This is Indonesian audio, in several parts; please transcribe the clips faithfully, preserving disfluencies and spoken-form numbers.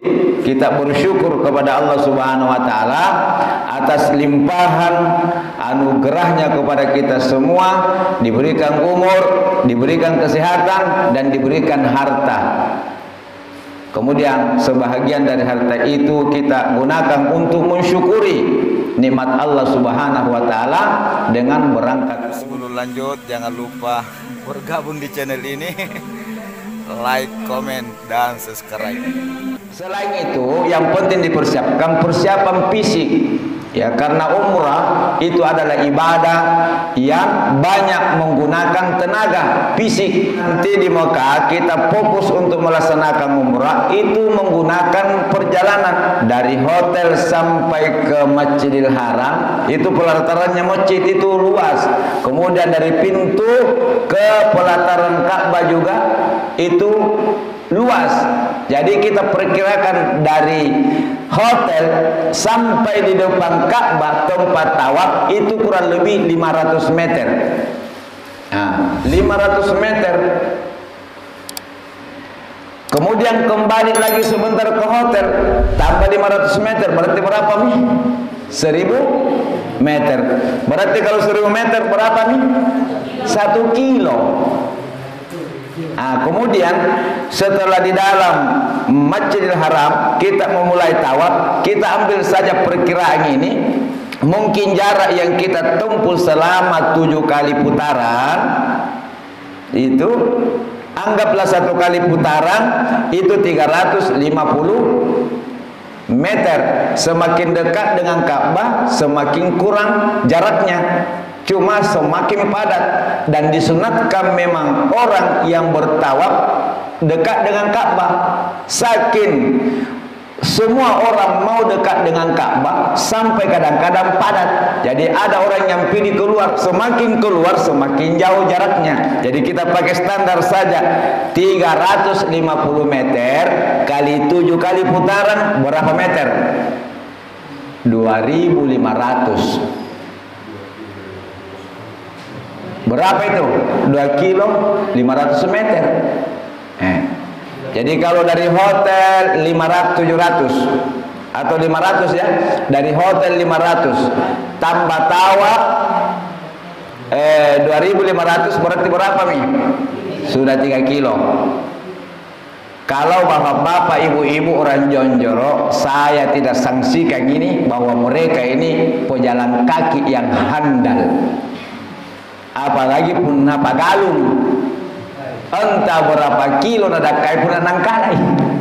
kita bersyukur kepada Allah Subhanahu wa taala atas limpahan anugerahnya kepada kita semua, diberikan umur, diberikan kesehatan, dan diberikan harta. Kemudian sebahagian dari harta itu kita gunakan untuk mensyukuri nikmat Allah Subhanahu wa taala dengan berangkat. Sebelum lanjut, jangan lupa bergabung di channel ini, like, comment, dan subscribe. Selain itu, yang penting dipersiapkan persiapan fisik, ya, karena umrah itu adalah ibadah yang banyak menggunakan tenaga fisik. Nanti di Mekah kita fokus untuk melaksanakan umrah itu menggunakan perjalanan dari hotel sampai ke Masjidil Haram. Itu pelatarannya masjid itu luas. Kemudian dari pintu ke pelataran Ka'bah juga itu luas. Jadi kita perkirakan dari hotel sampai di depan Ka'bah tempat tawaf itu kurang lebih lima ratus meter. Nah, lima ratus meter. Kemudian kembali lagi sebentar ke hotel, tambah lima ratus meter, berarti berapa nih? seribu meter. Berarti kalau seribu meter berapa nih? satu kilo. Nah, kemudian setelah di dalam Masjidil Haram kita memulai tawaf, kita ambil saja perkiraan ini. Mungkin jarak yang kita tempuh selama tujuh kali putaran itu, anggaplah satu kali putaran itu tiga ratus lima puluh meter. Semakin dekat dengan Ka'bah semakin kurang jaraknya, cuma semakin padat. Dan disunatkan memang orang yang bertawaf dekat dengan Ka'bah. Saking semua orang mau dekat dengan Ka'bah sampai kadang-kadang padat. Jadi ada orang yang pilih keluar, semakin keluar semakin jauh jaraknya. Jadi kita pakai standar saja tiga ratus lima puluh meter kali tujuh kali putaran berapa meter? dua ribu lima ratus. Berapa itu? dua kilo lima ratus meter. Eh. Jadi kalau dari hotel lima ratus tujuh ratus atau lima ratus ya, dari hotel lima ratus tambah tawaf eh dua ribu lima ratus berarti berapa nih? Sudah tiga kilo. Kalau bapak-bapak, ibu-ibu orang Jonjoro, saya tidak sanksikan ini bahwa mereka ini pejalan kaki yang handal. Apalagi pun napa galung. Entah berapa kilo nada kai pun nangkalai.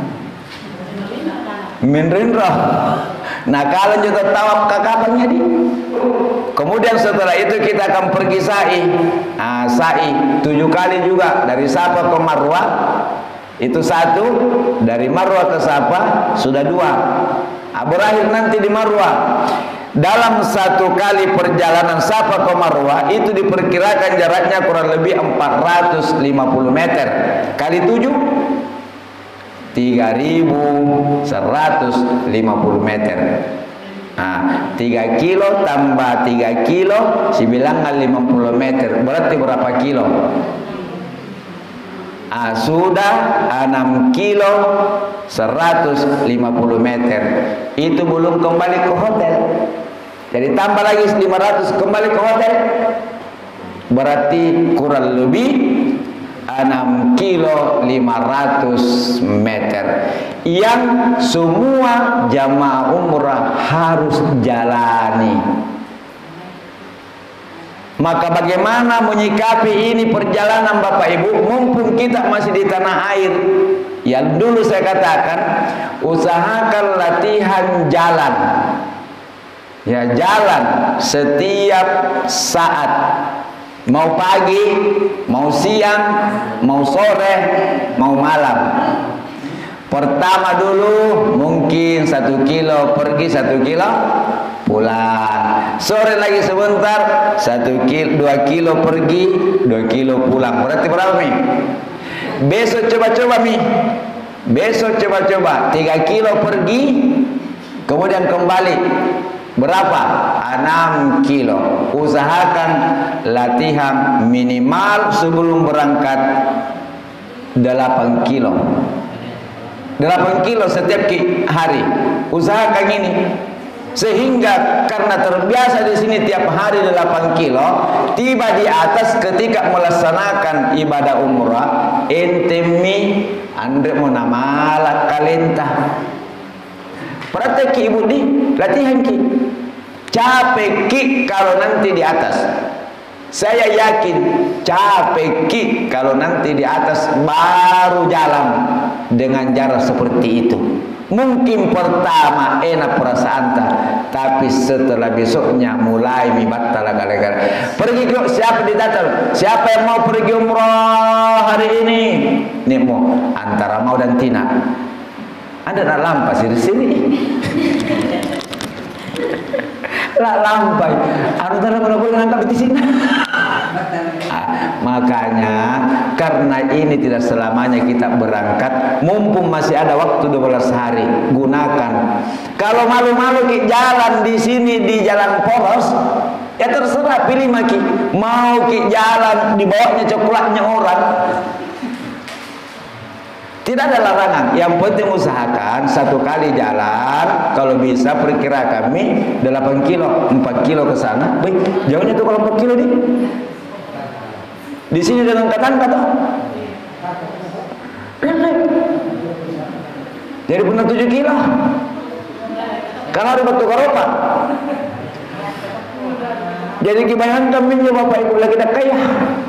Menrindra. Nah, kalau juga tawaf kakapannya di. Kemudian setelah itu kita akan pergi sa'i. Nah, sa'i tujuh kali juga dari Safa ke Marwah. Itu satu, dari Marwah ke Safa sudah dua. Nah, berakhir nanti di Marwah. Dalam satu kali perjalanan Safa ke Marwah itu diperkirakan jaraknya kurang lebih empat ratus lima puluh meter. Kali tujuh, tiga ribu seratus lima puluh meter. Nah, tiga kilo tambah tiga kilo, sibilangan lima puluh meter. Berarti berapa kilo? Ah, sudah enam kilo seratus lima puluh meter. Itu belum kembali ke hotel. Jadi tambah lagi lima ratus kembali ke hotel. Berarti kurang lebih enam kilo lima ratus meter yang semua jamaah umrah harus jalani. Maka bagaimana menyikapi ini perjalanan Bapak Ibu, mumpung kita masih di tanah air. Yang dulu saya katakan, usahakan latihan jalan. Ya, jalan setiap saat. Mau pagi, mau siang, mau sore, mau malam. Pertama dulu mungkin satu kilo pergi, satu kilo pulang. Sore lagi sebentar, satu kilo, dua kilo pergi, dua kilo pulang. Berarti berapa Mi? Besok coba-coba Mi. Besok coba-coba tiga kilo pergi, kemudian kembali. Berapa? enam kilo. Usahakan latihan minimal sebelum berangkat delapan kilo. delapan kilo setiap hari. Usahakan ini. Sehingga karena terbiasa di sini tiap hari delapan kilo, tiba di atas ketika melaksanakan ibadah umrah, ente mi andre mau namala kalenta. Praktek ki ibu di latihan ki. Capek ki kalau nanti di atas. Saya yakin capek ki kalau nanti di atas baru jalan dengan jarak seperti itu. Mungkin pertama enak perasaan tak, tapi setelah besoknya mulai mibatala gara-gara. Pergi ke siapa didatang? Siapa yang mau pergi umroh hari ini? Nih mau antara mau dan Tina. Ada nak lampas di sini. Lah lampai. Antara mana boleh nangkap di sini? Ah, makanya karena ini tidak selamanya kita berangkat, mumpung masih ada waktu dua belas hari, gunakan. Kalau malu-malu ki jalan di sini di jalan poros, ya terserah pilih maki. Mau ki jalan di bawahnya coklatnya orang. Tidak ada larangan, yang penting usahakan satu kali jalan, kalau bisa perkira kami delapan kilo, empat kilo ke sana. Baik, jauhnya tuh kalau empat kilo nih. Di sini dengan angkatan kata. Jadi benar tujuh kilo. Karena ada batu karopa. Jadi kebayangkan minyak bapak ibu lagi dah kaya.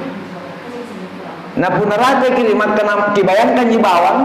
Nah punarate kiri makan kebayangkan di bawang.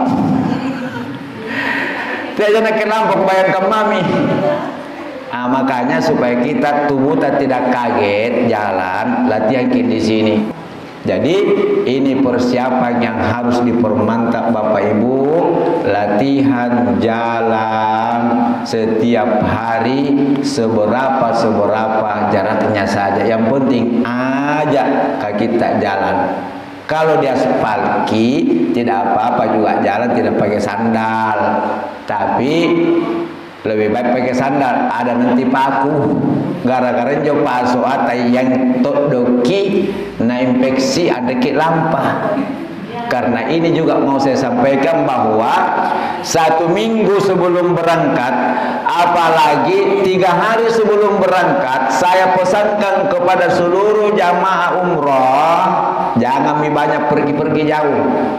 Tidak nak kenapa kebayangkan mami. Nah, makanya supaya kita tubuh tidak kaget jalan latihan di sini. Jadi ini persiapan yang harus dipermantap Bapak Ibu, latihan jalan setiap hari seberapa seberapa jaraknya saja. Yang penting ajak kita jalan. Kalau di aspal ki tidak apa-apa juga jalan tidak pakai sandal, tapi lebih baik pakai sandal. Ada nanti paku gara-gara jo paso atai yang tok doki na infeksi ada ki lampah. Karena ini juga mau saya sampaikan bahwa satu minggu sebelum berangkat, apalagi tiga hari sebelum berangkat, saya pesankan kepada seluruh jamaah umroh, jangan banyak pergi-pergi jauh.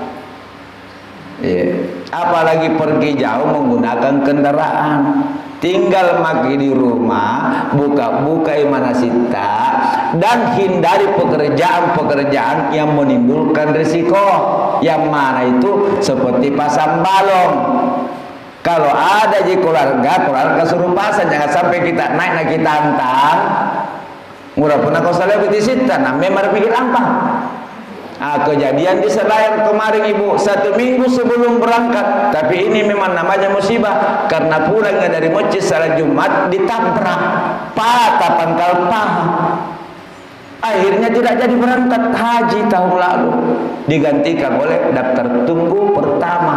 Yeah. Apalagi pergi jauh menggunakan kendaraan. Tinggal maki di rumah, buka-buka imanasita, dan hindari pekerjaan-pekerjaan yang menimbulkan risiko. Yang mana itu seperti pasang balong. Kalau ada di keluarga, keluarga suruh pasang, jangan sampai kita naik nak kita antang. Murah pernah kau salah di situ, nah memang pikir lampah. Nah, kejadian di Selayar kemarin ibu satu minggu sebelum berangkat, tapi ini memang namanya musibah karena pulangnya dari masjid salat Jumat ditabrak patah pangkal paha, akhirnya tidak jadi berangkat haji tahun lalu, digantikan oleh daftar tunggu pertama.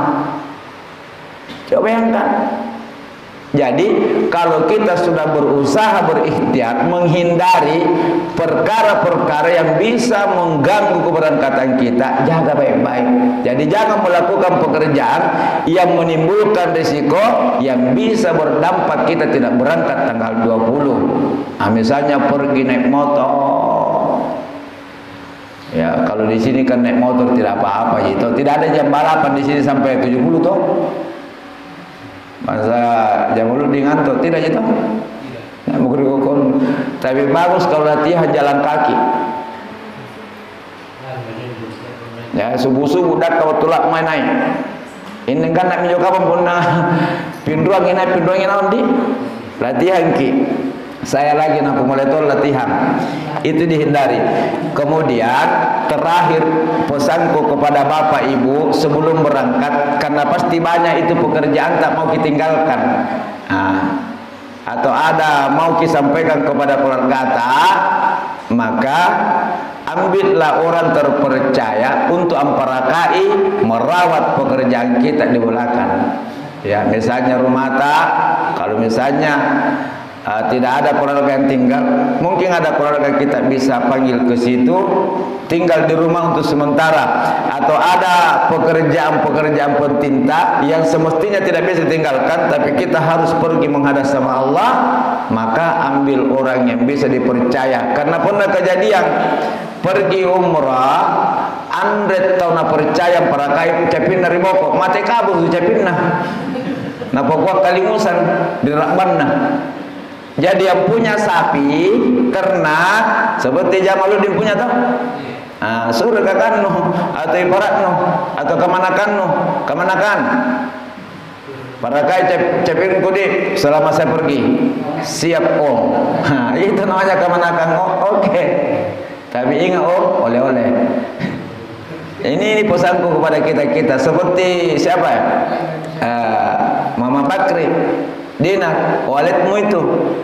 Coba bayangkan. Jadi kalau kita sudah berusaha berikhtiar menghindari perkara-perkara yang bisa mengganggu keberangkatan kita, jaga baik-baik. Jadi jangan melakukan pekerjaan yang menimbulkan risiko yang bisa berdampak kita tidak berangkat tanggal dua puluh. Nah, misalnya pergi naik motor. Ya, kalau di sini kan naik motor tidak apa-apa gitu. Tidak ada jam balapan di sini sampai tujuh puluh toh. Masa jam dulu di ngantuk tidak gitu. Nah, bukan. Tapi bagus kalau latihan jalan kaki. Ya subuh-subuh dak kau tulak main naik. Ini kan nak menjauh kapan pun nah pinduang ini pinduang ini naon di latihan ki. Saya lagi nak mulai tol latihan. Itu dihindari. Kemudian terakhir pesanku kepada Bapak Ibu sebelum berangkat, karena pasti banyak itu pekerjaan tak mau ditinggalkan. Nah, atau ada mau disampaikan kepada keluarga tak, maka ambillah orang terpercaya untuk amparakai merawat pekerjaan kita di belakang. Ya, misalnya rumah tak, kalau misalnya uh, tidak ada keluarga yang tinggal. Mungkin ada keluarga kita bisa panggil ke situ, tinggal di rumah untuk sementara, atau ada pekerjaan-pekerjaan penting yang semestinya tidak bisa tinggalkan, tapi kita harus pergi menghadap sama Allah, maka ambil orang yang bisa dipercaya. Karena pernah kejadian pergi umrah, andre tahu na percaya para kai capin dari boko, mate kabur capin nah, na pokok kalimusan di rakbanna. Jadi yang punya sapi ternak seperti Jamaluddin punya tuh, nah, suruh kakan no atau ibarat no atau kemanakan no kemanakan. Para kai capin kudi selama saya pergi siap om. Nah, itu namanya kemanakan. Oh, oke. Okay. Tapi ingat om, oleh-oleh. Ini ini pesanku kepada kita kita seperti siapa ya? Uh, Mama Bakri. Dina, walletmu itu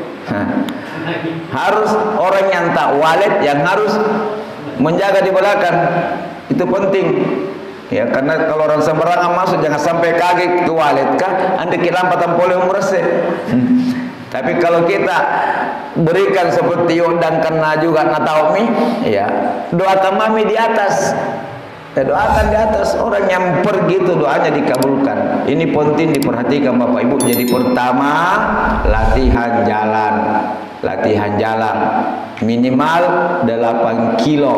harus orang yang tak wallet yang harus menjaga di belakang, itu penting ya, karena kalau orang sembarangan masuk jangan sampai kaget ke wallet kah anda kilampatan polio merese. Tapi kalau kita berikan seperti dan kena juga nataumi ya, doakan mami di atas. Ya, doakan di atas, orang yang pergi itu doanya dikabulkan. Ini penting diperhatikan Bapak Ibu. Jadi pertama latihan jalan, latihan jalan minimal delapan kilo.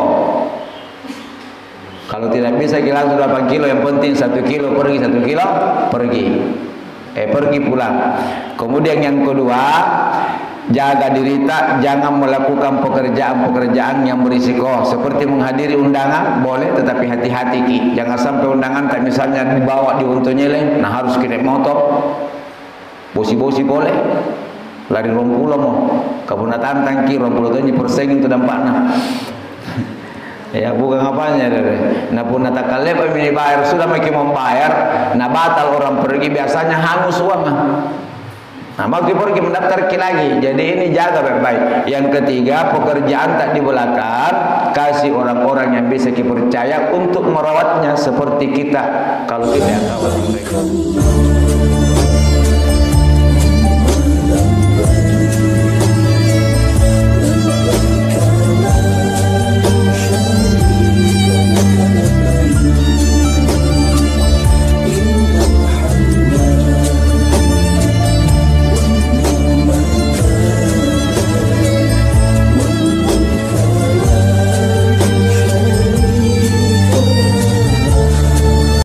Kalau tidak bisa langsung delapan kilo, yang penting satu kilo pergi, satu kilo pergi, eh pergi pulang. Kemudian yang kedua, jaga diri tak, jangan melakukan pekerjaan-pekerjaan yang berisiko seperti menghadiri undangan boleh, tetapi hati-hati ki, jangan sampai undangan tak misalnya dibawa di untuk nyeleng, nah harus kirim motor, bosi-bosi boleh, lari rompulo mo, kabuna tantang ki rompulo tu ni persengin tu dampakna, ya bukan apanya deh, nah pun nata kalep ini bayar sudah makin membayar, nah batal orang pergi biasanya hangus uang. Nah, mau pergi mendaftar lagi. Jadi ini jaga baik-baik. Yang ketiga, pekerjaan tak di belakang, kasih orang-orang yang bisa dipercaya untuk merawatnya seperti kita. Kalau kita yang rawat mereka.